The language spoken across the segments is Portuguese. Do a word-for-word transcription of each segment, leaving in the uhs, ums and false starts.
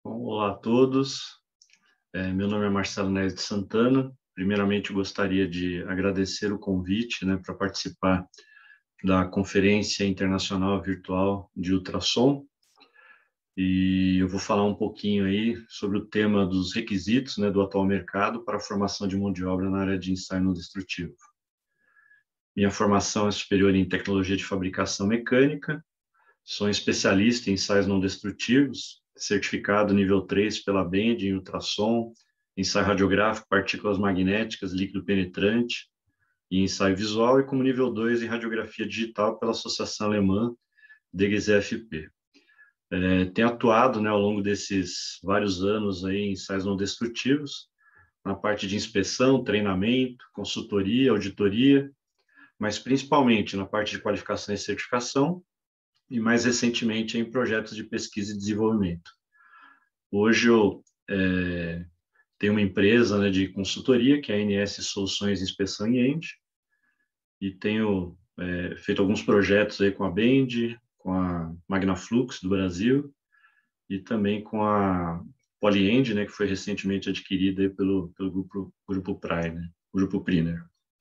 Bom, olá a todos, é, meu nome é Marcelo Neves de Santana. Primeiramente, gostaria de agradecer o convite, né, para participar da Conferência Internacional Virtual de Ultrassom, e eu vou falar um pouquinho aí sobre o tema dos requisitos, né, do atual mercado para a formação de mão de obra na área de ensaio não destrutivo. Minha formação é superior em tecnologia de fabricação mecânica, sou especialista em ensaios não destrutivos, certificado nível três pela Bend em ultrassom, ensaio radiográfico, partículas magnéticas, líquido penetrante e ensaio visual, e como nível dois em radiografia digital pela Associação Alemã D G Z F P. É, tenho atuado, né, ao longo desses vários anos aí, em ensaios não destrutivos, na parte de inspeção, treinamento, consultoria, auditoria, mas principalmente na parte de qualificação e certificação, e mais recentemente em projetos de pesquisa e desenvolvimento. Hoje eu é, tenho uma empresa, né, de consultoria, que é a N S Soluções Inspeção e End, e tenho é, feito alguns projetos aí com a Bend, com a Magnaflux do Brasil, e também com a Polyend, né, que foi recentemente adquirida aí pelo, pelo grupo, grupo Prime, né, grupo Priner.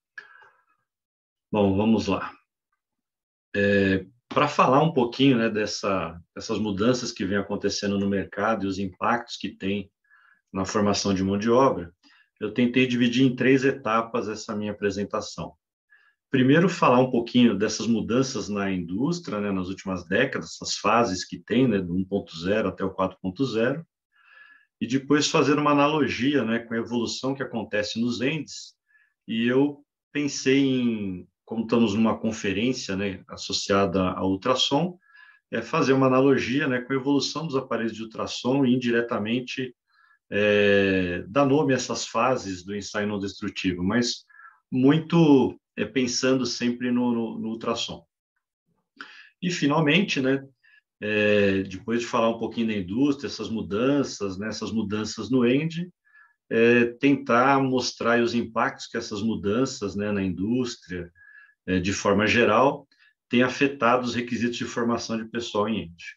Bom, vamos lá. É, para falar um pouquinho, né, dessa, dessas mudanças que vem acontecendo no mercado e os impactos que tem na formação de mão de obra, eu tentei dividir em três etapas essa minha apresentação. Primeiro, falar um pouquinho dessas mudanças na indústria, né, nas últimas décadas, essas fases que tem, né, do um ponto zero até o quatro ponto zero, e depois fazer uma analogia, né, com a evolução que acontece nos ends, e eu pensei em, como estamos numa conferência, né, associada ao ultrassom, é fazer uma analogia, né, com a evolução dos aparelhos de ultrassom e indiretamente é, dar nome a essas fases do ensaio não destrutivo, mas muito é, pensando sempre no, no, no ultrassom. E, finalmente, né, é, depois de falar um pouquinho da indústria, essas mudanças, né, essas mudanças no end, é, tentar mostrar os impactos que essas mudanças, né, na indústria, é, de forma geral, têm afetado os requisitos de formação de pessoal em end.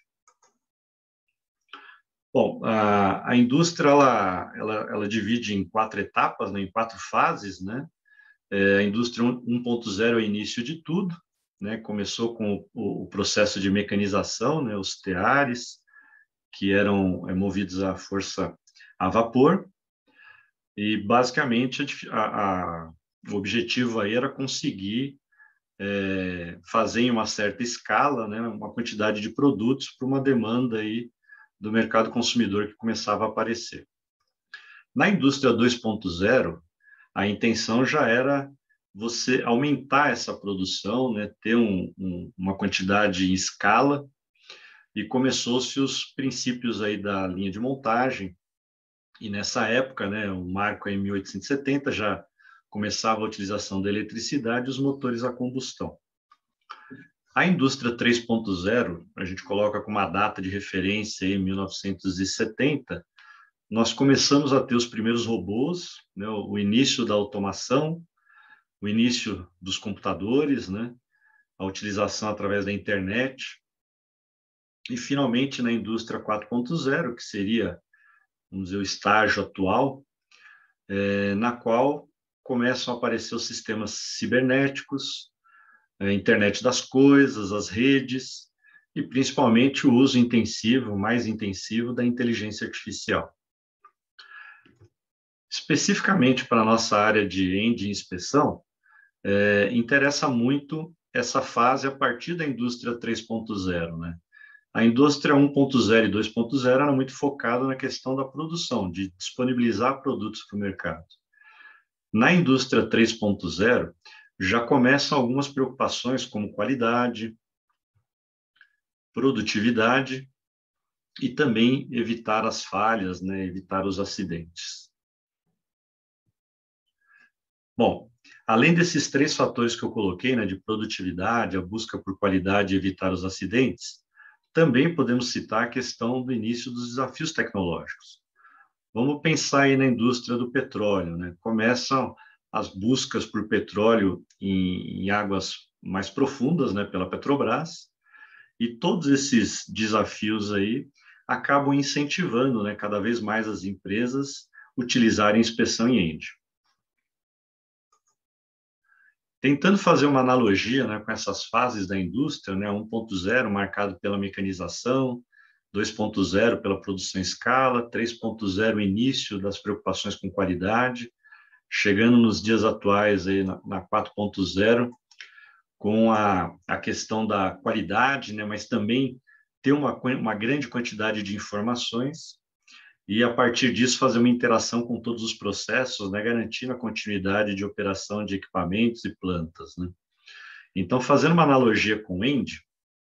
Bom, a, a indústria ela, ela, ela divide em quatro etapas, né, em quatro fases, né? É, a indústria um ponto zero é o início de tudo, né? Começou com o, o processo de mecanização, né? Os teares, que eram é, movidos à força a vapor, e basicamente a, a, o objetivo aí era conseguir é, fazer em uma certa escala, né? Uma quantidade de produtos para uma demanda aí do mercado consumidor que começava a aparecer. Na indústria dois ponto zero, a intenção já era você aumentar essa produção, né, ter um, um, uma quantidade em escala, e começou-se os princípios aí da linha de montagem, e nessa época, né, o marco em mil oitocentos e setenta já começava a utilização da eletricidade e os motores a combustão. A indústria três ponto zero, a gente coloca como uma data de referência em mil novecentos e setenta, nós começamos a ter os primeiros robôs, né, o início da automação, o início dos computadores, né, a utilização através da internet, e finalmente na indústria quatro ponto zero, que seria, vamos dizer, o estágio atual, é, na qual começam a aparecer os sistemas cibernéticos, a internet das coisas, as redes, e principalmente o uso intensivo, mais intensivo, da inteligência artificial. Especificamente para a nossa área de end inspeção, é, interessa muito essa fase a partir da indústria três ponto zero, né? A indústria um ponto zero e dois ponto zero era muito focada na questão da produção, de disponibilizar produtos para o mercado. Na indústria três ponto zero, já começam algumas preocupações como qualidade, produtividade e também evitar as falhas, né, evitar os acidentes. Bom, além desses três fatores que eu coloquei, né, de produtividade, a busca por qualidade e evitar os acidentes, também podemos citar a questão do início dos desafios tecnológicos. Vamos pensar aí na indústria do petróleo, né? Começam as buscas por petróleo em, em águas mais profundas, né, pela Petrobras, e todos esses desafios aí acabam incentivando, né, cada vez mais as empresas utilizarem inspeção em End. Tentando fazer uma analogia, né, com essas fases da indústria, né, um ponto zero marcado pela mecanização, dois ponto zero pela produção em escala, três ponto zero início das preocupações com qualidade, chegando nos dias atuais aí na, na quatro ponto zero, com a, a questão da qualidade, né, mas também ter uma, uma grande quantidade de informações e, a partir disso, fazer uma interação com todos os processos, né, garantindo a continuidade de operação de equipamentos e plantas, né. Então, fazendo uma analogia com o End,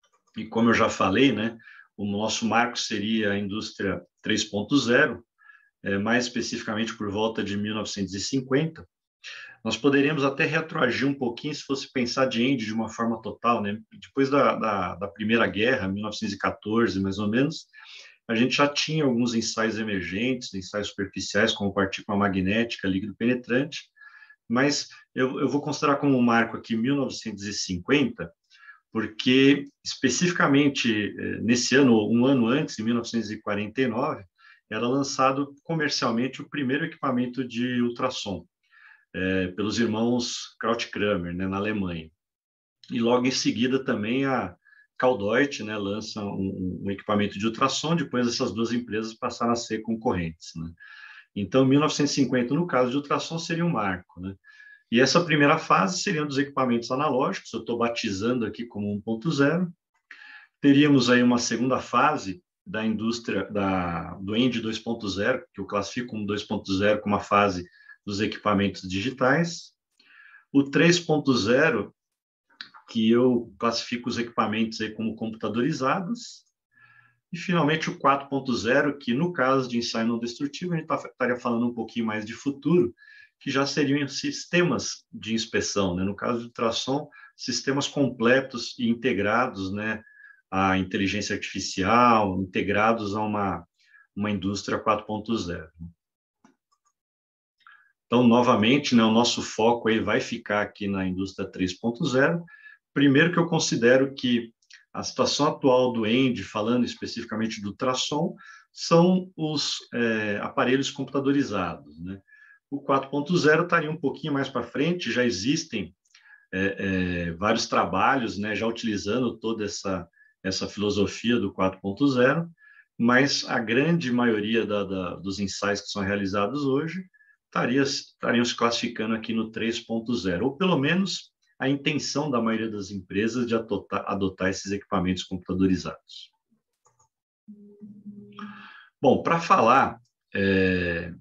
e como eu já falei, né, o nosso marco seria a indústria três ponto zero, é, mais especificamente por volta de mil novecentos e cinquenta, nós poderíamos até retroagir um pouquinho se fosse pensar de End de uma forma total, né? Depois da, da, da Primeira Guerra, mil novecentos e quatorze, mais ou menos, a gente já tinha alguns ensaios emergentes, ensaios superficiais, como partícula magnética, líquido penetrante, mas eu, eu vou considerar como marco aqui mil novecentos e cinquenta, porque especificamente nesse ano, um ano antes, em mil novecentos e quarenta e nove, era lançado comercialmente o primeiro equipamento de ultrassom, é, pelos irmãos Kraut-Kramer, né, na Alemanha. E logo em seguida também a Caldeut, né, lança um, um equipamento de ultrassom, depois essas duas empresas passaram a ser concorrentes, né? Então, mil novecentos e cinquenta, no caso de ultrassom, seria um marco, né? E essa primeira fase seriam dos equipamentos analógicos, eu estou batizando aqui como um ponto zero. Teríamos aí uma segunda fase da indústria, da, do End dois ponto zero, que eu classifico como dois ponto zero, como uma fase dos equipamentos digitais. O três ponto zero, que eu classifico os equipamentos aí como computadorizados. E, finalmente, o quatro ponto zero, que, no caso de ensaio não destrutivo, a gente estaria falando um pouquinho mais de futuro, que já seriam sistemas de inspeção, né? No caso de ultrassom, sistemas completos e integrados, né, à inteligência artificial, integrados a uma, uma indústria quatro ponto zero. Então, novamente, né, o nosso foco aí vai ficar aqui na indústria três ponto zero. Primeiro que eu considero que a situação atual do End, falando especificamente do ultrassom, são os é, aparelhos computadorizados, né? O quatro ponto zero estaria um pouquinho mais para frente, já existem é, é, vários trabalhos, né, já utilizando toda essa, essa filosofia do quatro ponto zero, mas a grande maioria da, da, dos ensaios que são realizados hoje estaria, estariam se classificando aqui no três ponto zero, ou pelo menos a intenção da maioria das empresas de adotar, adotar esses equipamentos computadorizados. Bom, para falar é,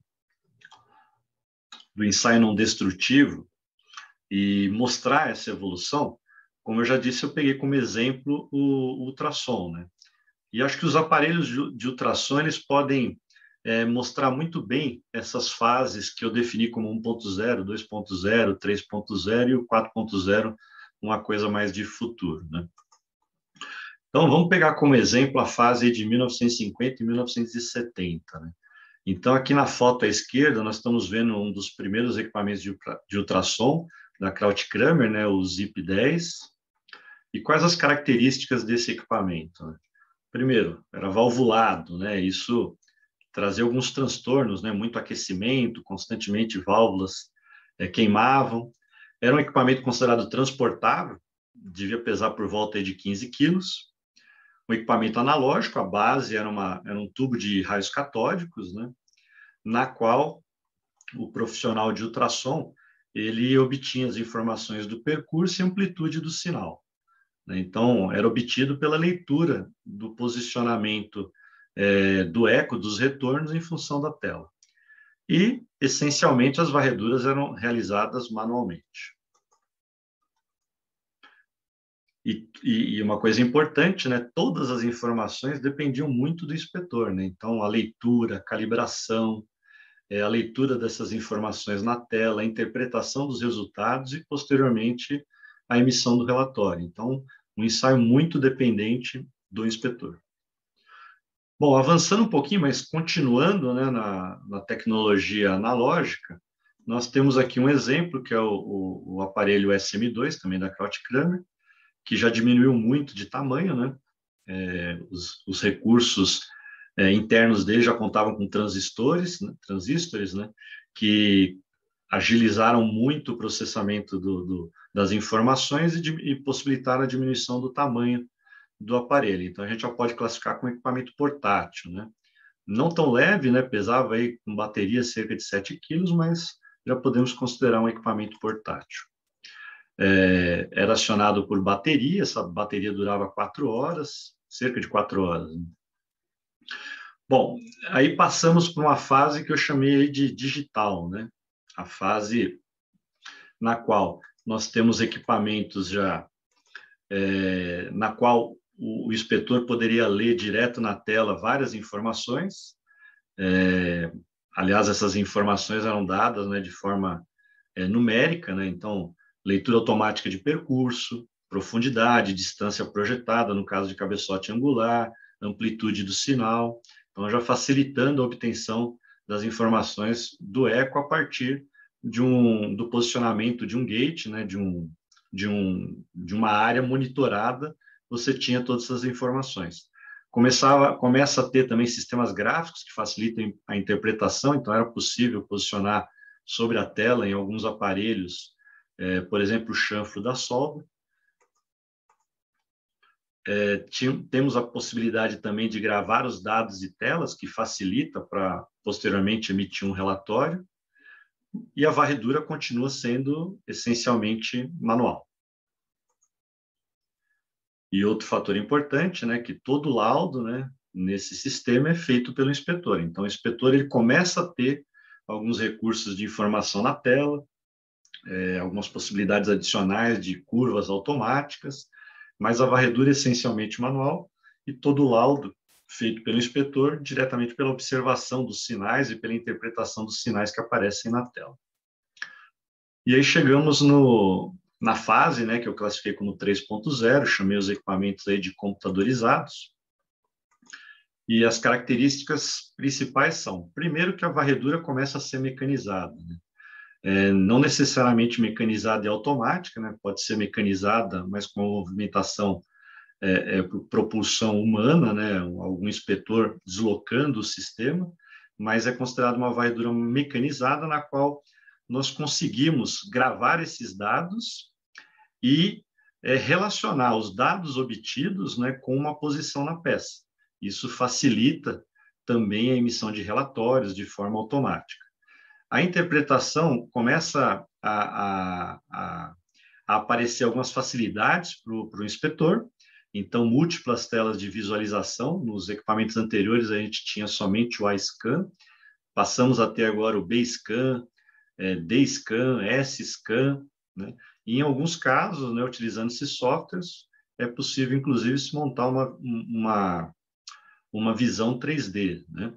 do ensaio não destrutivo e mostrar essa evolução, como eu já disse, eu peguei como exemplo o, o ultrassom, né? E acho que os aparelhos de, de ultrassom, eles podem é, mostrar muito bem essas fases que eu defini como um ponto zero, dois ponto zero, três ponto zero e o quatro ponto zero, uma coisa mais de futuro, né? Então, vamos pegar como exemplo a fase de mil novecentos e cinquenta e mil novecentos e setenta, né? Então, aqui na foto à esquerda, nós estamos vendo um dos primeiros equipamentos de, de ultrassom da Kraut-Kramer, né, o ZIP dez. E quais as características desse equipamento, né? Primeiro, era valvulado, né? Isso trazia alguns transtornos, né? Muito aquecimento, constantemente válvulas é, queimavam. Era um equipamento considerado transportável, devia pesar por volta de quinze quilos. Um equipamento analógico, a base era, uma, era um tubo de raios catódicos, né? Na qual o profissional de ultrassom ele obtinha as informações do percurso e amplitude do sinal. Então, era obtido pela leitura do posicionamento é, do eco, dos retornos, em função da tela. E, essencialmente, as varreduras eram realizadas manualmente. E, e, e uma coisa importante, né, todas as informações dependiam muito do inspetor, né? Então, a leitura, a calibração, é, a leitura dessas informações na tela, a interpretação dos resultados e, posteriormente, a emissão do relatório. Então, um ensaio muito dependente do inspetor. Bom, avançando um pouquinho, mas continuando, né, na, na tecnologia analógica, nós temos aqui um exemplo, que é o, o, o aparelho S M dois, também da Kraut-Kramer, que já diminuiu muito de tamanho, né? É, os, os recursos é, internos dele já contavam com transistores, né, transistores, né, que agilizaram muito o processamento do, do, das informações e, de, e possibilitaram a diminuição do tamanho do aparelho. Então, a gente já pode classificar como equipamento portátil, né? Não tão leve, né? Pesava aí com bateria cerca de sete quilos, mas já podemos considerar um equipamento portátil. É, era acionado por bateria, essa bateria durava quatro horas, cerca de quatro horas. Né? Bom, aí passamos para uma fase que eu chamei de digital, né? A fase na qual nós temos equipamentos já, é, na qual o, o inspetor poderia ler direto na tela várias informações. É, aliás, essas informações eram dadas, né, de forma é, numérica, né? Então, leitura automática de percurso, profundidade, distância projetada, no caso de cabeçote angular, amplitude do sinal. Então, já facilitando a obtenção das informações do eco a partir de um, do posicionamento de um gate, né, de, um, de, um, de uma área monitorada, você tinha todas essas informações. Começava, começa a ter também sistemas gráficos que facilitam a interpretação, então era possível posicionar sobre a tela em alguns aparelhos, é, por exemplo, o chanfro da solda. É, tinha, temos a possibilidade também de gravar os dados de telas, que facilita para posteriormente emitir um relatório, e a varredura continua sendo essencialmente manual. E outro fator importante, né, que todo laudo, né, nesse sistema é feito pelo inspetor. Então, o inspetor ele começa a ter alguns recursos de informação na tela, é, algumas possibilidades adicionais de curvas automáticas, mas a varredura é essencialmente manual e todo o laudo feito pelo inspetor diretamente pela observação dos sinais e pela interpretação dos sinais que aparecem na tela. E aí chegamos no, na fase, né, que eu classifiquei como três ponto zero, chamei os equipamentos aí de computadorizados. E as características principais são, primeiro, que a varredura começa a ser mecanizada, né? É, não necessariamente mecanizada e automática, né? Pode ser mecanizada, mas com movimentação é, é, por propulsão humana, né? Algum inspetor deslocando o sistema, mas é considerada uma varredura mecanizada na qual nós conseguimos gravar esses dados e é, relacionar os dados obtidos, né, com uma posição na peça. Isso facilita também a emissão de relatórios de forma automática. A interpretação começa a, a, a, a aparecer algumas facilidades para o inspetor, então, múltiplas telas de visualização. Nos equipamentos anteriores, a gente tinha somente o A-Scan, passamos a ter agora o B-Scan, é, D-Scan, S-Scan, né? E em alguns casos, né, utilizando esses softwares, é possível, inclusive, se montar uma, uma, uma visão três D, né?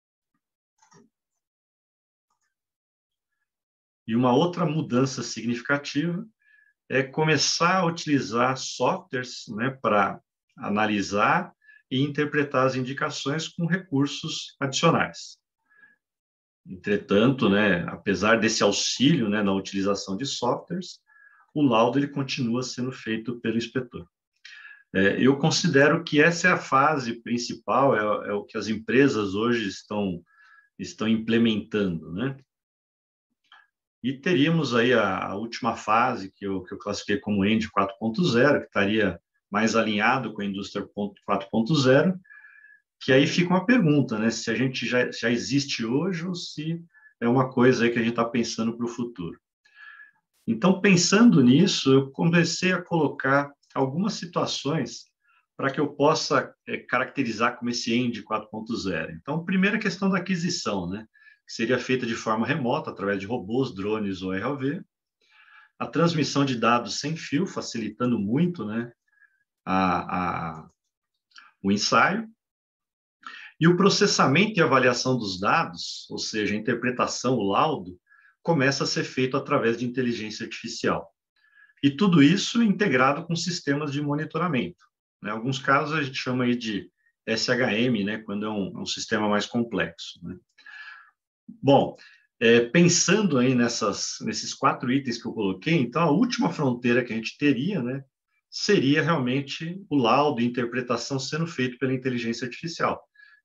E uma outra mudança significativa é começar a utilizar softwares, né, para analisar e interpretar as indicações com recursos adicionais. Entretanto, né, apesar desse auxílio, né, na utilização de softwares, o laudo ele continua sendo feito pelo inspetor. É, eu considero que essa é a fase principal, é, é o que as empresas hoje estão, estão implementando, né? E teríamos aí a, a última fase, que eu, que eu classifiquei como End quatro ponto zero, que estaria mais alinhado com a indústria quatro ponto zero, que aí fica uma pergunta, né? Se a gente já, já existe hoje ou se é uma coisa aí que a gente está pensando para o futuro. Então, pensando nisso, eu comecei a colocar algumas situações para que eu possa é, caracterizar como esse End quatro ponto zero. Então, primeira questão da aquisição, né? Que seria feita de forma remota, através de robôs, drones ou R O V. A transmissão de dados sem fio, facilitando muito, né, a, a, o ensaio. E o processamento e avaliação dos dados, ou seja, a interpretação, o laudo, começa a ser feito através de inteligência artificial. E tudo isso integrado com sistemas de monitoramento. Em alguns casos, a gente chama aí de S H M, né, quando é um, um sistema mais complexo, né? Bom, é, pensando aí nessas, nesses quatro itens que eu coloquei, então a última fronteira que a gente teria, né, seria realmente o laudo e interpretação sendo feito pela inteligência artificial.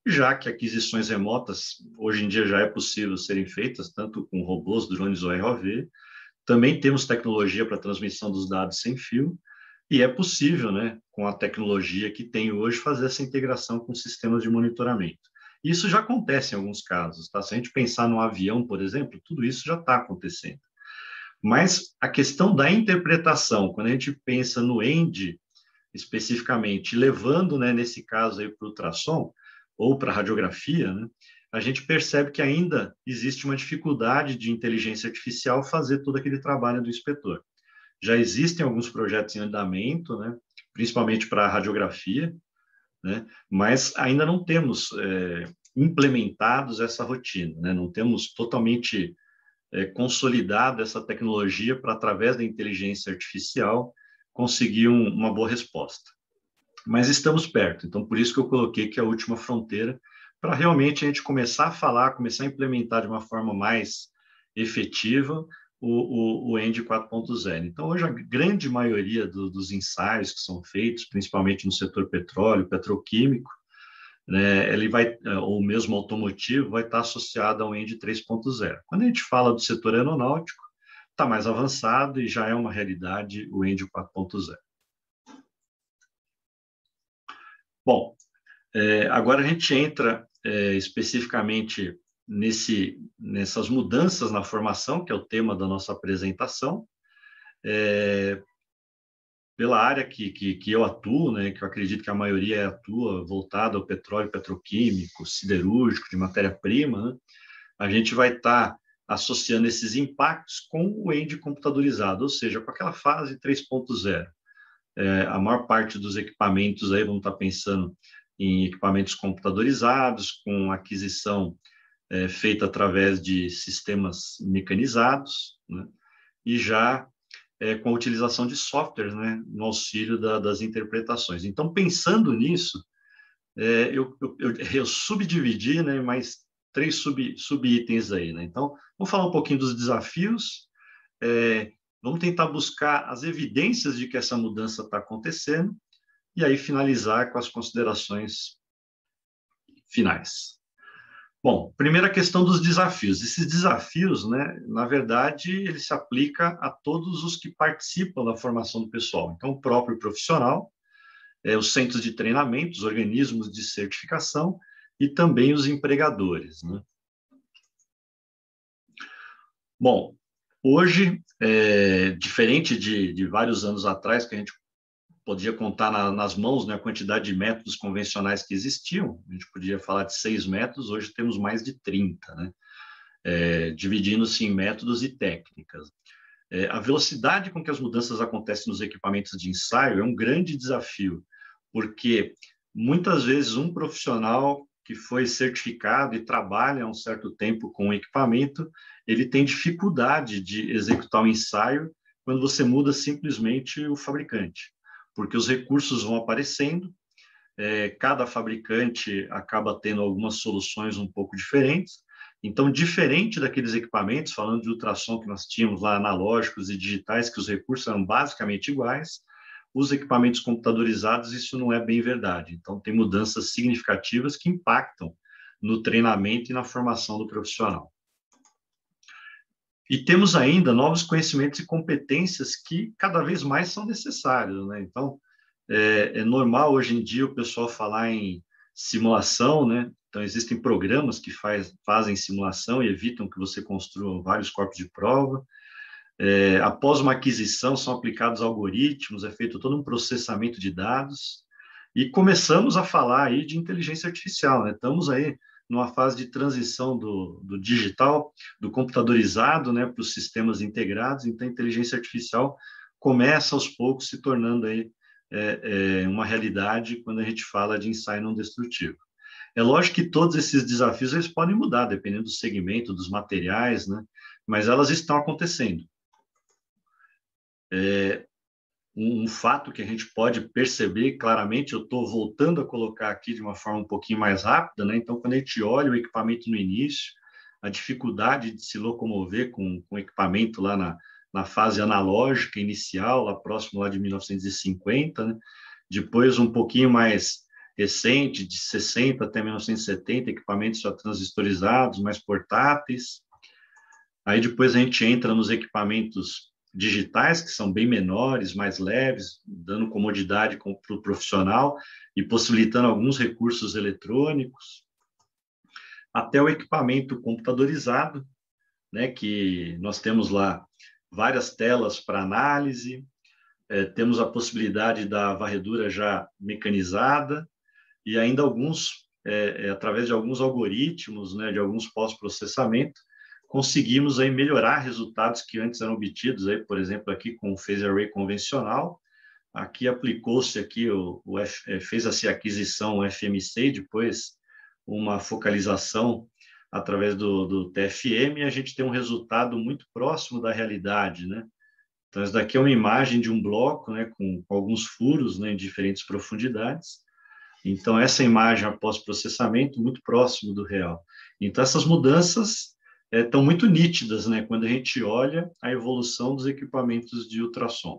já que aquisições remotas, hoje em dia já é possível serem feitas, tanto com robôs, drones ou R O V, também temos tecnologia para transmissão dos dados sem fio, e é possível, né, com a tecnologia que tem hoje, fazer essa integração com sistemas de monitoramento. Isso já acontece em alguns casos, tá? Se a gente pensar no avião, por exemplo, tudo isso já está acontecendo. Mas a questão da interpretação, quando a gente pensa no end, especificamente, levando, né, nesse caso aí para o ultrassom ou para a radiografia, né, a gente percebe que ainda existe uma dificuldade de inteligência artificial fazer todo aquele trabalho do inspetor. Já existem alguns projetos em andamento, né, principalmente para a radiografia, né, mas ainda não temos é, implementados essa rotina, né, não temos totalmente é, consolidado essa tecnologia para, através da inteligência artificial, conseguir um, uma boa resposta. Mas estamos perto, então por isso que eu coloquei que é a última fronteira, para realmente a gente começar a falar, começar a implementar de uma forma mais efetiva o, o, o End quatro ponto zero. Então, hoje, a grande maioria do, dos ensaios que são feitos, principalmente no setor petróleo, petroquímico, né, ele vai, ou mesmo automotivo, vai estar associado ao End três ponto zero. Quando a gente fala do setor aeronáutico, está mais avançado e já é uma realidade o End quatro ponto zero. Bom, é, agora a gente entra é, especificamente nesse, nessas mudanças na formação, que é o tema da nossa apresentação, é, pela área que, que, que eu atuo, né, que eu acredito que a maioria atua voltada ao petróleo petroquímico, siderúrgico, de matéria-prima, né, a gente vai estar tá associando esses impactos com o End computadorizado, ou seja, com aquela fase três ponto zero. É, a maior parte dos equipamentos aí vão estar tá pensando em equipamentos computadorizados, com aquisição é, feita através de sistemas mecanizados, né, e já é, com a utilização de softwares, né, no auxílio da, das interpretações. Então, pensando nisso, é, eu, eu, eu subdividi, né, mais três sub, sub-itens aí. Né? Então, vamos falar um pouquinho dos desafios, é, vamos tentar buscar as evidências de que essa mudança está acontecendo, e aí finalizar com as considerações finais. Bom, primeira questão dos desafios. Esses desafios, né, na verdade, ele se aplica a todos os que participam da formação do pessoal. Então, o próprio profissional, é, os centros de treinamento, os organismos de certificação e também os empregadores. Né? Bom, hoje, é, diferente de, de vários anos atrás, que a gente podia contar na, nas mãos, né, a quantidade de métodos convencionais que existiam, a gente podia falar de seis métodos, hoje temos mais de trinta, né? É, dividindo-se em métodos e técnicas. É, a velocidade com que as mudanças acontecem nos equipamentos de ensaio é um grande desafio, porque muitas vezes um profissional que foi certificado e trabalha há um certo tempo com o equipamento, ele tem dificuldade de executar o ensaio quando você muda simplesmente o fabricante, porque os recursos vão aparecendo, é, cada fabricante acaba tendo algumas soluções um pouco diferentes. Então, diferente daqueles equipamentos, falando de ultrassom que nós tínhamos lá, analógicos e digitais, que os recursos eram basicamente iguais, os equipamentos computadorizados, isso não é bem verdade. Então, tem mudanças significativas que impactam no treinamento e na formação do profissional. E temos ainda novos conhecimentos e competências que cada vez mais são necessários, né? Então, é, é normal hoje em dia o pessoal falar em simulação, né? Então, existem programas que faz, fazem simulação e evitam que você construa vários corpos de prova. É, após uma aquisição, são aplicados algoritmos, é feito todo um processamento de dados, e começamos a falar aí de inteligência artificial, né? Estamos aí numa fase de transição do, do digital, do computadorizado, né, para os sistemas integrados, então a inteligência artificial começa aos poucos se tornando aí é, é, uma realidade quando a gente fala de ensaio não destrutivo. É lógico que todos esses desafios eles podem mudar, dependendo do segmento, dos materiais, né, mas elas estão acontecendo. É, um, um fato que a gente pode perceber claramente, eu estou voltando a colocar aqui de uma forma um pouquinho mais rápida, né? Então, quando a gente olha o equipamento no início, a dificuldade de se locomover com, com o equipamento lá na, na fase analógica inicial, lá próximo lá de mil novecentos e cinquenta, né? Depois um pouquinho mais recente, de sessenta até mil novecentos e setenta, equipamentos já transistorizados, mais portáteis. Aí depois a gente entra nos equipamentos digitais, que são bem menores, mais leves, dando comodidade para o profissional e possibilitando alguns recursos eletrônicos, até o equipamento computadorizado, né, que nós temos lá várias telas para análise, é, temos a possibilidade da varredura já mecanizada e ainda alguns, é, é, através de alguns algoritmos, né, de alguns pós-processamento, conseguimos aí melhorar resultados que antes eram obtidos, aí, por exemplo, aqui com o Phase Array convencional. Aqui aplicou-se aqui, o, o F, fez-se a aquisição o F M C, depois uma focalização através do, do T F M, e a gente tem um resultado muito próximo da realidade, né? Então, isso daqui é uma imagem de um bloco, né, com, com alguns furos, né, em diferentes profundidades. Então, essa imagem após processamento, muito próximo do real. Então, essas mudanças estão é, muito nítidas, né, quando a gente olha a evolução dos equipamentos de ultrassom.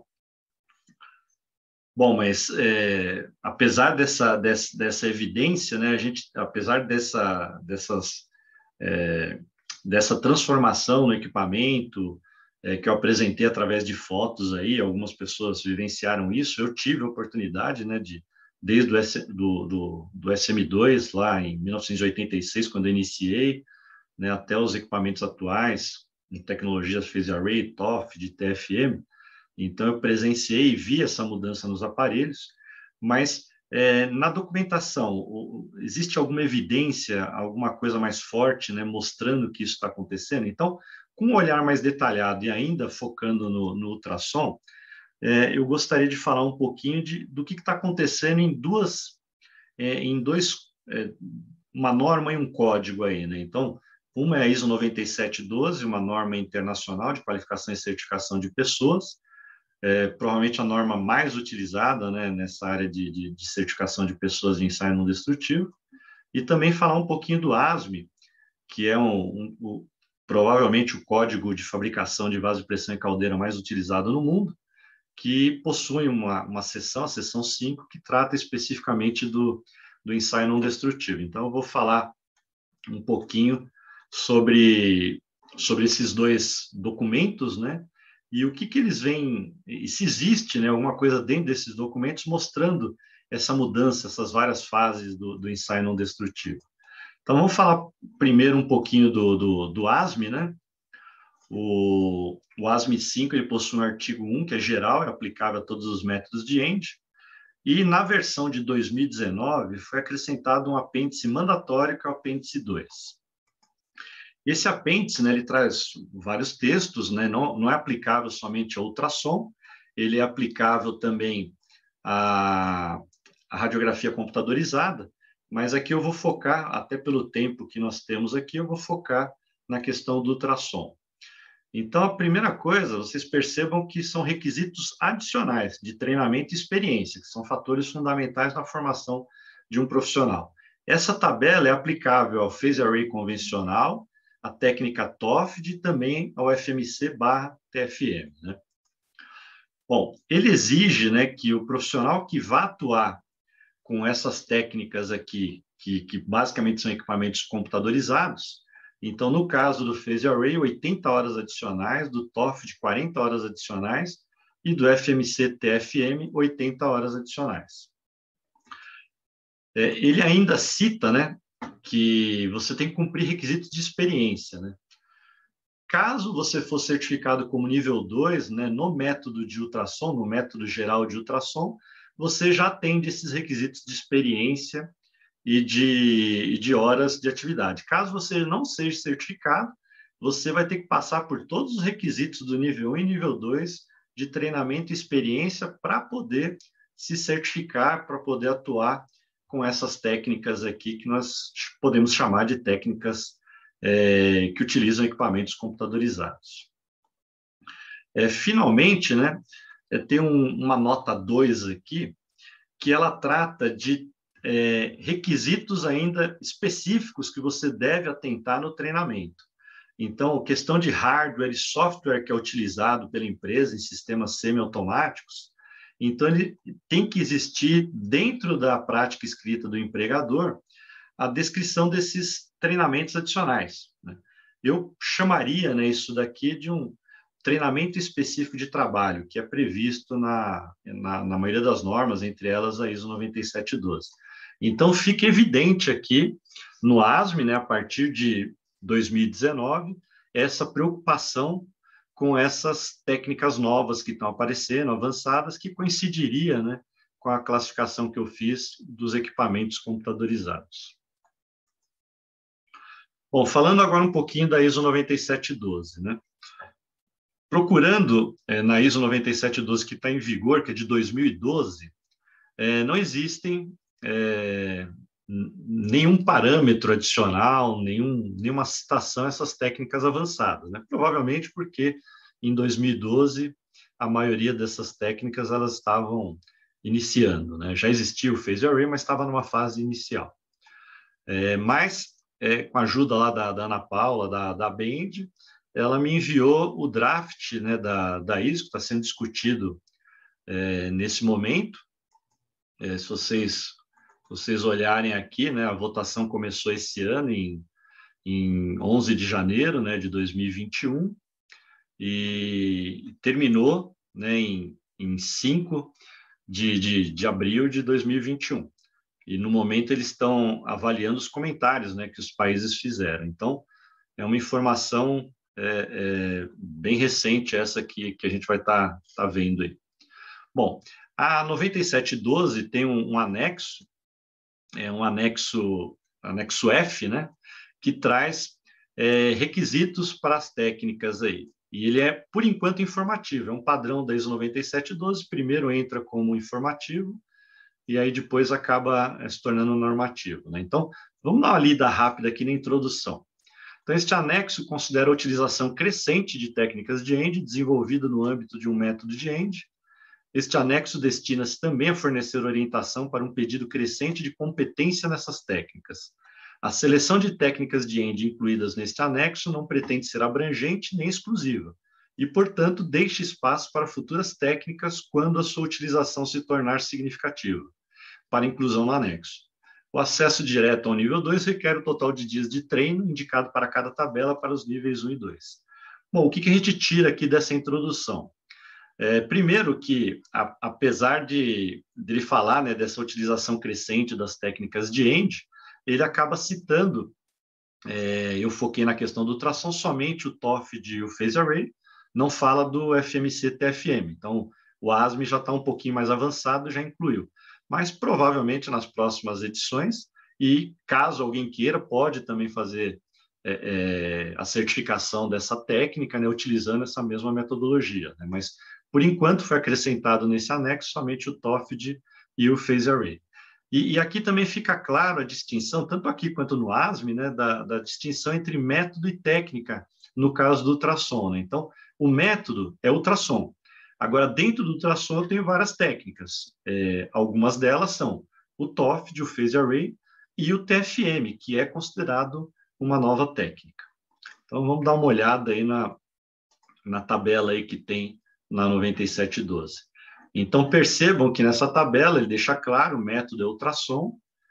Bom, mas é, apesar dessa, dessa, dessa evidência, né, a gente, apesar dessa, dessas, é, dessa transformação no equipamento, é, que eu apresentei através de fotos aí, algumas pessoas vivenciaram isso, eu tive a oportunidade, né, de, desde o S, do, do, do S M dois, lá em mil novecentos e oitenta e seis, quando eu iniciei, né, até os equipamentos atuais, em tecnologias Phase Array, T O F, de T F M. Então, eu presenciei e vi essa mudança nos aparelhos, mas é, na documentação, o, existe alguma evidência, alguma coisa mais forte, né, mostrando que isso está acontecendo? Então, com um olhar mais detalhado e ainda focando no, no ultrassom, é, eu gostaria de falar um pouquinho de, do que está acontecendo em duas, é, em dois, é, uma norma e um código aí, né? Então, uma é a ISO noventa e sete doze, uma norma internacional de qualificação e certificação de pessoas, é, provavelmente a norma mais utilizada, né, nessa área de, de, de certificação de pessoas de ensaio não destrutivo, e também falar um pouquinho do A S M E, que é um, um, um, provavelmente o código de fabricação de vaso de pressão e caldeira mais utilizado no mundo, que possui uma, uma seção, a seção cinco, que trata especificamente do, do ensaio não destrutivo. Então, eu vou falar um pouquinho sobre, sobre esses dois documentos, né? E o que, que eles vêm, e se existe, né, alguma coisa dentro desses documentos mostrando essa mudança, essas várias fases do, do ensaio não destrutivo. Então, vamos falar primeiro um pouquinho do, do, do A S M E, né? O, o A S M E cinco, ele possui um artigo um, que é geral, é aplicável a todos os métodos de End, e na versão de dois mil e dezenove foi acrescentado um apêndice mandatório, que é o apêndice dois. Esse apêndice, né, ele traz vários textos, né, não, não é aplicável somente ao ultrassom, ele é aplicável também à, à radiografia computadorizada, mas aqui eu vou focar, até pelo tempo que nós temos aqui, eu vou focar na questão do ultrassom. Então, a primeira coisa, vocês percebam que são requisitos adicionais de treinamento e experiência, que são fatores fundamentais na formação de um profissional. Essa tabela é aplicável ao Phase Array convencional, a técnica T O F e também ao F M C barra T F M, né? Bom, ele exige, né, que o profissional que vá atuar com essas técnicas aqui, que, que basicamente são equipamentos computadorizados, então, no caso do Phase Array, oitenta horas adicionais, do T O F de quarenta horas adicionais e do F M C T F M, oitenta horas adicionais. É, ele ainda cita, né, que você tem que cumprir requisitos de experiência, né? Caso você for certificado como nível dois, né, no método de ultrassom, no método geral de ultrassom, você já atende esses requisitos de experiência e de, e de horas de atividade. Caso você não seja certificado, você vai ter que passar por todos os requisitos do nível um e nível dois de treinamento e experiência para poder se certificar, para poder atuar com essas técnicas aqui que nós podemos chamar de técnicas é, que utilizam equipamentos computadorizados. É, finalmente, né, é, tem um, uma nota dois aqui, que ela trata de é, requisitos ainda específicos que você deve atentar no treinamento. Então, questão de hardware e software que é utilizado pela empresa em sistemas semiautomáticos, Então, ele tem que existir, dentro da prática escrita do empregador, a descrição desses treinamentos adicionais, né? Eu chamaria, né, isso daqui de um treinamento específico de trabalho, que é previsto na, na, na maioria das normas, entre elas a ISO noventa e sete doze. Então, fica evidente aqui, no ASME, né, a partir de dois mil e dezenove, essa preocupação com essas técnicas novas que estão aparecendo, avançadas, que coincidiria, né, com a classificação que eu fiz dos equipamentos computadorizados. Bom, falando agora um pouquinho da ISO noventa e sete doze, né? Procurando é, na ISO noventa e sete doze, que está em vigor, que é de dois mil e doze, é, não existem é, nenhum parâmetro adicional, nenhum, nenhuma citação a essas técnicas avançadas, né? Provavelmente porque em dois mil e doze a maioria dessas técnicas elas estavam iniciando, né? Já existia o Phase Array, mas estava numa fase inicial. É, mas, é, com a ajuda lá da, da Ana Paula, da, da Bend, ela me enviou o draft, né, da, da ISO, que está sendo discutido é, nesse momento. É, se vocês, vocês olharem aqui, né, a votação começou esse ano, em, em onze de janeiro, né, de dois mil e vinte e um, e terminou, né, em, em cinco de, de, de abril de dois mil e vinte e um. E, no momento, eles estão avaliando os comentários, né, que os países fizeram. Então, é uma informação é, é, bem recente essa que, que a gente vai estar tá, tá vendo aí. Bom, a noventa e sete doze tem um, um anexo, é um anexo, anexo F, né, que traz é, requisitos para as técnicas aí. E ele é, por enquanto, informativo, é um padrão da ISO noventa e sete doze, primeiro entra como informativo, e aí depois acaba se tornando normativo, né? Então, vamos dar uma lida rápida aqui na introdução. Então, este anexo considera a utilização crescente de técnicas de End desenvolvida no âmbito de um método de End. Este anexo destina-se também a fornecer orientação para um pedido crescente de competência nessas técnicas. A seleção de técnicas de End incluídas neste anexo não pretende ser abrangente nem exclusiva, e, portanto, deixa espaço para futuras técnicas quando a sua utilização se tornar significativa, para inclusão no anexo. O acesso direto ao nível dois requer o total de dias de treino indicado para cada tabela para os níveis um e dois. Bom, o que, que a gente tira aqui dessa introdução? É, primeiro que, a, apesar de, de ele falar, né, dessa utilização crescente das técnicas de End, ele acaba citando, é, eu foquei na questão do ultrassom, somente o T O F D e o Phase Array, não fala do F M C T F M. Então, o ASME já está um pouquinho mais avançado, já incluiu. Mas provavelmente nas próximas edições, e caso alguém queira, pode também fazer é, é, a certificação dessa técnica, né, utilizando essa mesma metodologia, né? Mas, por enquanto, foi acrescentado nesse anexo somente o T O F D e o Phase Array. E, e aqui também fica claro a distinção, tanto aqui quanto no ASME, né, da, da distinção entre método e técnica, no caso do ultrassom, né? Então, o método é ultrassom. Agora, dentro do ultrassom, eu tenho várias técnicas. É, algumas delas são o T O F D, o Phase Array, e o T F M, que é considerado uma nova técnica. Então, vamos dar uma olhada aí na, na tabela aí que tem na noventa e sete doze. Então, percebam que nessa tabela ele deixa claro o método é ultrassom,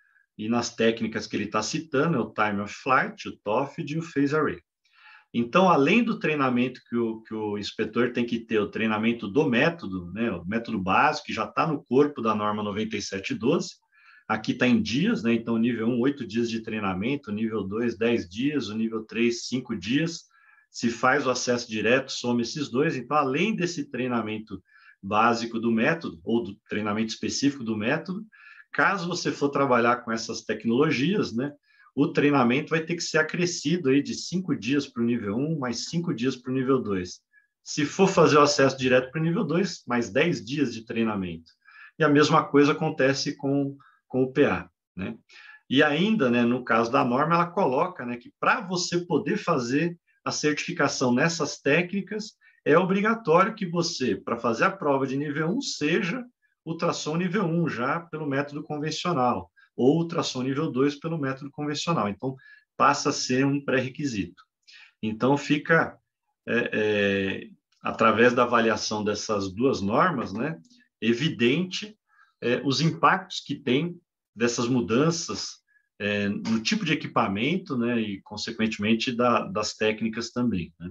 e nas técnicas que ele está citando é o Time of Flight, o T O F D e o Phase Array. Então, além do treinamento que o, que o inspetor tem que ter, o treinamento do método, né, o método básico, que já está no corpo da norma noventa e sete doze, aqui está em dias, né, então nível um, oito dias de treinamento, nível dois, dez dias, o nível três, cinco dias, se faz o acesso direto, soma esses dois, então, além desse treinamento básico do método, ou do treinamento específico do método, caso você for trabalhar com essas tecnologias, né, o treinamento vai ter que ser acrescido aí de cinco dias para o nível um, mais cinco dias para o nível dois. Se for fazer o acesso direto para o nível dois, mais dez dias de treinamento. E a mesma coisa acontece com, com o P A, né? E ainda, né, no caso da norma, ela coloca, né, que para você poder fazer a certificação nessas técnicas, é obrigatório que você, para fazer a prova de nível um, seja ultrassom nível um, já pelo método convencional, ou ultrassom nível dois pelo método convencional. Então, passa a ser um pré-requisito. Então, fica, é, é, através da avaliação dessas duas normas, né, evidente é, os impactos que tem dessas mudanças é, no tipo de equipamento, né, e, consequentemente, da, das técnicas também, né?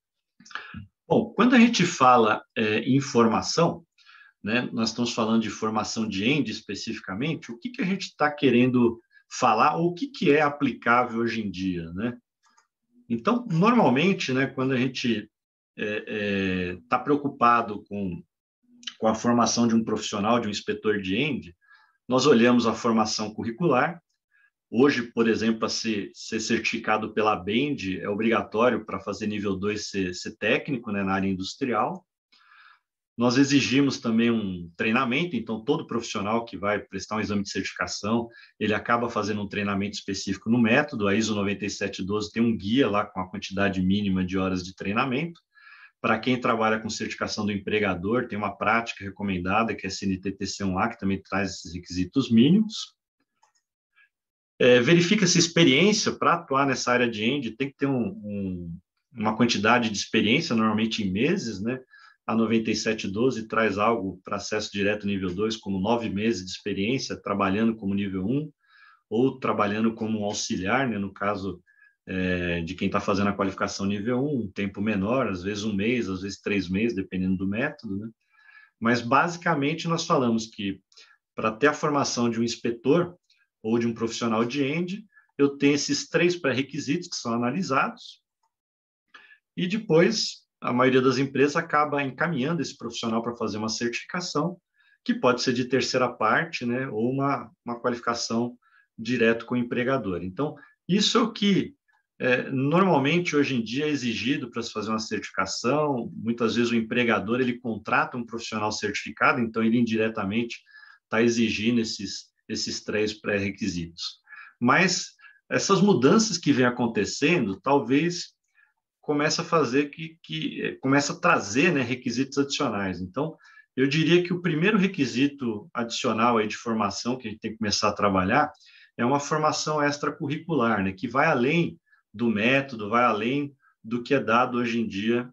Bom, quando a gente fala é, em formação, né, nós estamos falando de formação de end especificamente, o que, que a gente está querendo falar, ou o que, que é aplicável hoje em dia, né? Então, normalmente, né, quando a gente está é, é, preocupado com, com a formação de um profissional, de um inspetor de end, nós olhamos a formação curricular. Hoje, por exemplo, para ser, ser certificado pela B E N D, é obrigatório para fazer nível dois ser, ser técnico, né, na área industrial. Nós exigimos também um treinamento, então todo profissional que vai prestar um exame de certificação, ele acaba fazendo um treinamento específico no método. A ISO noventa e sete doze tem um guia lá com a quantidade mínima de horas de treinamento. Para quem trabalha com certificação do empregador, tem uma prática recomendada, que é a C N T T C um A, que também traz esses requisitos mínimos. É, verifica-se experiência para atuar nessa área de end, tem que ter um, um, uma quantidade de experiência, normalmente em meses, né? A noventa e sete doze traz algo para acesso direto nível dois, como nove meses de experiência, trabalhando como nível um, ou trabalhando como um auxiliar, né? No caso é, de quem está fazendo a qualificação nível um, um tempo menor, às vezes um mês, às vezes três meses, dependendo do método, né? Mas, basicamente, nós falamos que para ter a formação de um inspetor ou de um profissional de end, eu tenho esses três pré-requisitos que são analisados, e depois a maioria das empresas acaba encaminhando esse profissional para fazer uma certificação, que pode ser de terceira parte, né, ou uma, uma qualificação direto com o empregador. Então, isso é o que é, normalmente hoje em dia é exigido para se fazer uma certificação. Muitas vezes o empregador ele contrata um profissional certificado, então ele indiretamente está exigindo esses esses três pré-requisitos. Mas essas mudanças que vêm acontecendo, talvez comece a fazer que, que comece a trazer, né, requisitos adicionais. Então, eu diria que o primeiro requisito adicional aí de formação que a gente tem que começar a trabalhar é uma formação extracurricular, né, que vai além do método, vai além do que é dado hoje em dia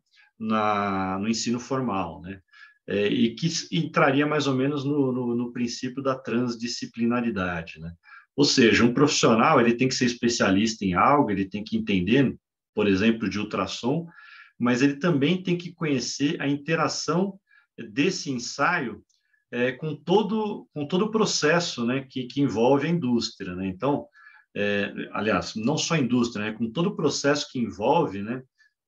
na, no ensino formal, né? É, e que entraria mais ou menos no, no, no princípio da transdisciplinaridade, né? Ou seja, um profissional ele tem que ser especialista em algo, ele tem que entender, por exemplo, de ultrassom, mas ele também tem que conhecer a interação desse ensaio é, com todo com todo o processo, né, que, que envolve a indústria, né? Então, é, aliás, não só a indústria, né, com todo o processo que envolve, né,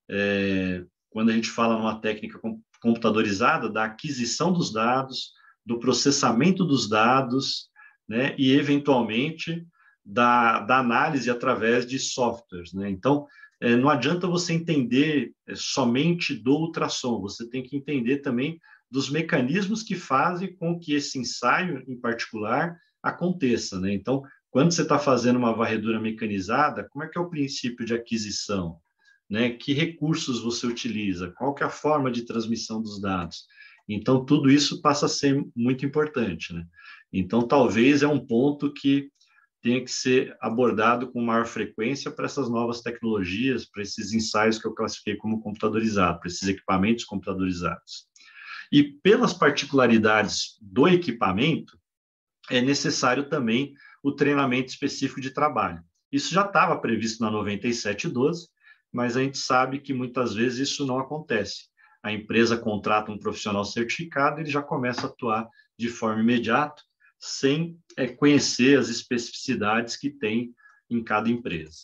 é, quando a gente fala numa técnica computadorizada, da aquisição dos dados, do processamento dos dados, né, e, eventualmente, da, da análise através de softwares, né? Então, é, não adianta você entender é, somente do ultrassom, você tem que entender também dos mecanismos que fazem com que esse ensaio, em particular, aconteça, né? Então, quando você está fazendo uma varredura mecanizada, como é que é o princípio de aquisição? Né? Que recursos você utiliza? Qual que é a forma de transmissão dos dados? Então, tudo isso passa a ser muito importante, né? Então, talvez é um ponto que tenha que ser abordado com maior frequência para essas novas tecnologias, para esses ensaios que eu classifiquei como computadorizados, para esses equipamentos computadorizados. E pelas particularidades do equipamento, é necessário também o treinamento específico de trabalho. Isso já estava previsto na noventa e sete doze, mas a gente sabe que muitas vezes isso não acontece. A empresa contrata um profissional certificado, ele já começa a atuar de forma imediata, sem é, conhecer as especificidades que tem em cada empresa.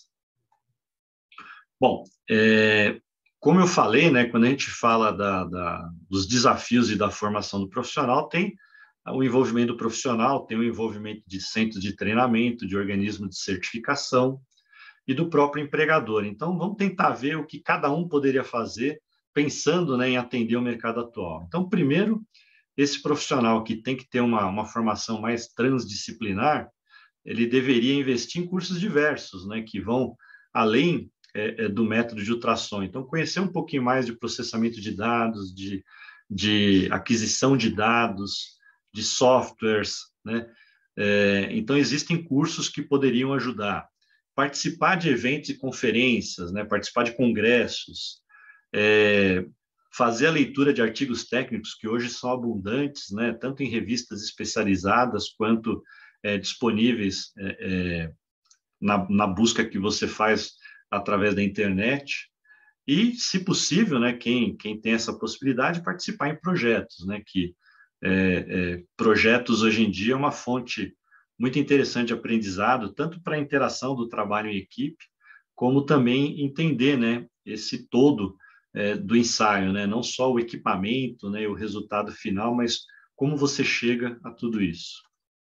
Bom, é, como eu falei, né, quando a gente fala da, da, dos desafios e da formação do profissional, tem o envolvimento do profissional, tem o envolvimento de centros de treinamento, de organismo de certificação e do próprio empregador. Então, vamos tentar ver o que cada um poderia fazer, pensando, né, em atender o mercado atual. Então, primeiro, esse profissional que tem que ter uma, uma formação mais transdisciplinar, ele deveria investir em cursos diversos, né, que vão além é, do método de ultrassom. Então, conhecer um pouquinho mais de processamento de dados, de, de aquisição de dados, de softwares, né? É, então, existem cursos que poderiam ajudar. Participar de eventos e conferências, né? Participar de congressos, é, fazer a leitura de artigos técnicos que hoje são abundantes, né, tanto em revistas especializadas quanto é, disponíveis é, é, na, na busca que você faz através da internet. E, se possível, né, quem, quem tem essa possibilidade, participar em projetos, né, que é, é, projetos hoje em dia é uma fonte muito interessante de aprendizado, tanto para a interação do trabalho em equipe, como também entender, né, esse todo é, do ensaio, né, não só o equipamento, né, o resultado final, mas como você chega a tudo isso.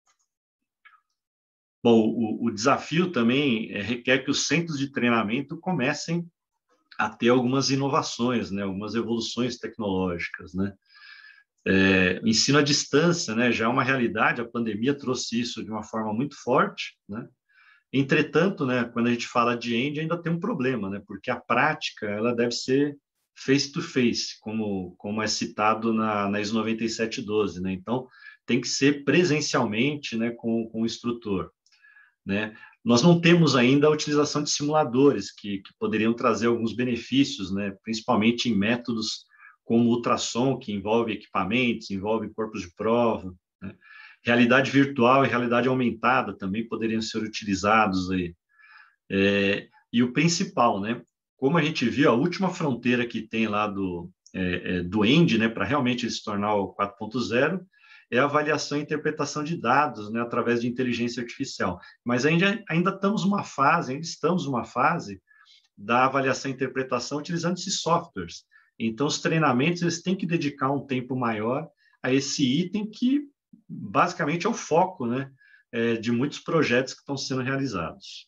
Bom, o, o desafio também é, requer que os centros de treinamento comecem a ter algumas inovações, né, algumas evoluções tecnológicas, né. É, o ensino à distância, né, já é uma realidade, a pandemia trouxe isso de uma forma muito forte, né. Entretanto, né, quando a gente fala de End, ainda tem um problema, né, porque a prática ela deve ser face to face, como, como é citado na, na I S O noventa e sete doze, né, então tem que ser presencialmente, né, com, com o instrutor, né. Nós não temos ainda a utilização de simuladores que, que poderiam trazer alguns benefícios, né, principalmente em métodos como ultrassom, que envolve equipamentos, envolve corpos de prova, né. Realidade virtual e realidade aumentada também poderiam ser utilizados aí. É, e o principal, né, como a gente viu, a última fronteira que tem lá do, é, é, do End, né, para realmente ele se tornar o quatro ponto zero, é a avaliação e interpretação de dados, né, através de inteligência artificial. Mas ainda, ainda estamos numa fase, ainda estamos numa fase da avaliação e interpretação utilizando esses softwares. Então, os treinamentos eles têm que dedicar um tempo maior a esse item que, basicamente, é o foco, né, é, de muitos projetos que estão sendo realizados.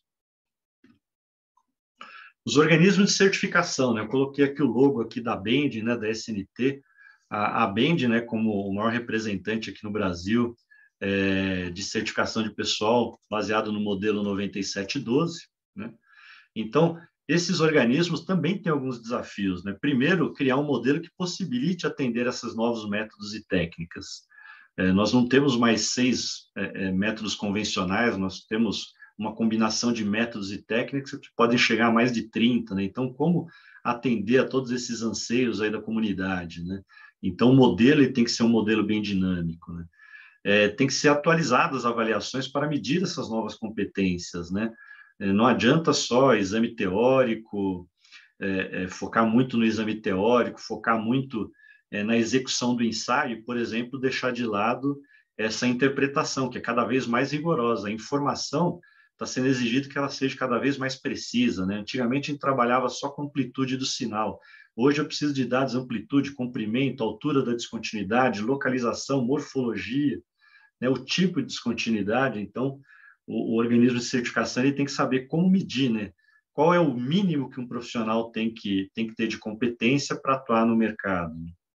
Os organismos de certificação, né, eu coloquei aqui o logo aqui da Bend, né, da S N T, a, a Bend, né, como o maior representante aqui no Brasil é, de certificação de pessoal, baseado no modelo noventa e sete doze, né. Então, esses organismos também têm alguns desafios, né? Primeiro, criar um modelo que possibilite atender esses novos métodos e técnicas. É, nós não temos mais seis é, é, métodos convencionais, nós temos uma combinação de métodos e técnicas que podem chegar a mais de trinta, né? Então, como atender a todos esses anseios aí da comunidade, né? Então, o modelo ele tem que ser um modelo bem dinâmico, né? É, tem que ser atualizadas as avaliações para medir essas novas competências, né? Não adianta só exame teórico, é, é, focar muito no exame teórico, focar muito é, na execução do ensaio, por exemplo, deixar de lado essa interpretação, que é cada vez mais rigorosa. A informação está sendo exigido que ela seja cada vez mais precisa, né? Antigamente a gente trabalhava só com amplitude do sinal. Hoje eu preciso de dados amplitude, comprimento, altura da descontinuidade, localização, morfologia, né? O tipo de descontinuidade. Então, o, o organismo de certificação ele tem que saber como medir, né? Qual é o mínimo que um profissional tem que, tem que ter de competência para atuar no mercado.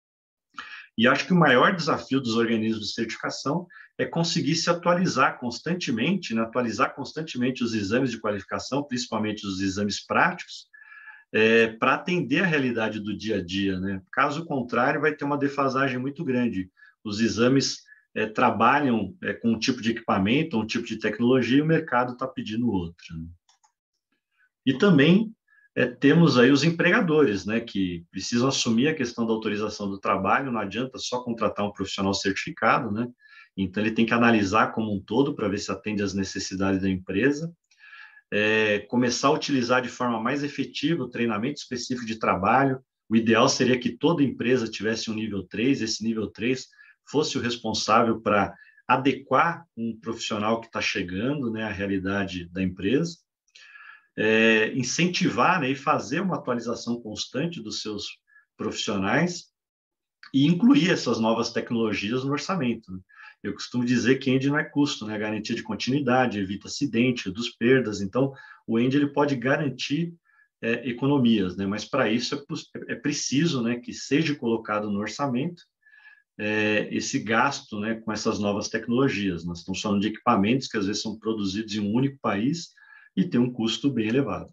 E acho que o maior desafio dos organismos de certificação é conseguir se atualizar constantemente, né? Atualizar constantemente os exames de qualificação, principalmente os exames práticos, é, para atender a realidade do dia a dia, né? Caso contrário, vai ter uma defasagem muito grande. Os exames é, trabalham é, com um tipo de equipamento, um tipo de tecnologia, e o mercado está pedindo outro, né? E também é, temos aí os empregadores, né, que precisam assumir a questão da autorização do trabalho, não adianta só contratar um profissional certificado, né? Então ele tem que analisar como um todo para ver se atende às necessidades da empresa, é, começar a utilizar de forma mais efetiva o treinamento específico de trabalho. O ideal seria que toda empresa tivesse um nível três, esse nível três fosse o responsável para adequar um profissional que está chegando, né, à realidade da empresa. É, incentivar, né, e fazer uma atualização constante dos seus profissionais e incluir essas novas tecnologias no orçamento, né? Eu costumo dizer que End não é custo, né? Garantia de continuidade, evita acidente, reduz perdas. Então, o End ele pode garantir é, economias, né? Mas para isso é, é preciso, né, que seja colocado no orçamento é, esse gasto, né, com essas novas tecnologias. Nós estamos falando de equipamentos que às vezes são produzidos em um único país e tem um custo bem elevado.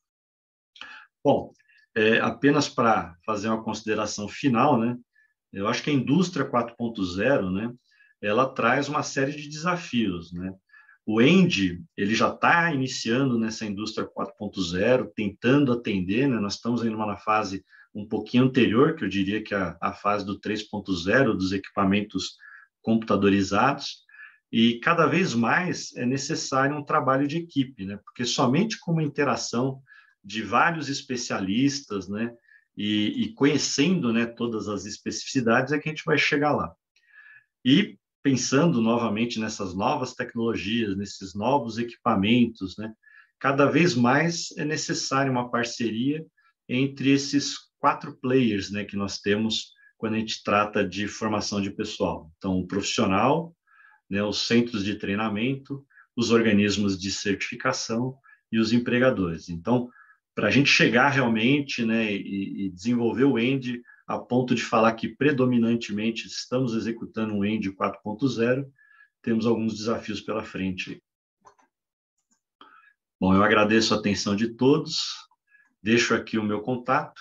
Bom, é, apenas para fazer uma consideração final, né, eu acho que a indústria quatro ponto zero, né, ela traz uma série de desafios, né. O Endy, ele já está iniciando nessa indústria quatro ponto zero, tentando atender, né? Nós estamos ainda numa fase um pouquinho anterior, que eu diria que a, a fase do três ponto zero, dos equipamentos computadorizados, e cada vez mais é necessário um trabalho de equipe, né? Porque somente com uma interação de vários especialistas, né? E, e conhecendo, né, todas as especificidades é que a gente vai chegar lá. E pensando novamente nessas novas tecnologias, nesses novos equipamentos, né? Cada vez mais é necessária uma parceria entre esses quatro players, né, que nós temos quando a gente trata de formação de pessoal. Então, o profissional, né, os centros de treinamento, os organismos de certificação e os empregadores. Então, para a gente chegar realmente, né, e, e desenvolver o Endy a ponto de falar que predominantemente estamos executando um Endy quatro ponto zero, temos alguns desafios pela frente. Bom, eu agradeço a atenção de todos, deixo aqui o meu contato,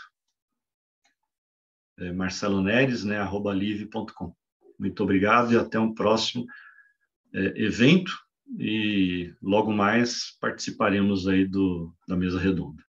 é Marcelo Neres, né, arroba live ponto com. Muito obrigado e até um próximo é, evento, e logo mais participaremos aí do, da mesa redonda.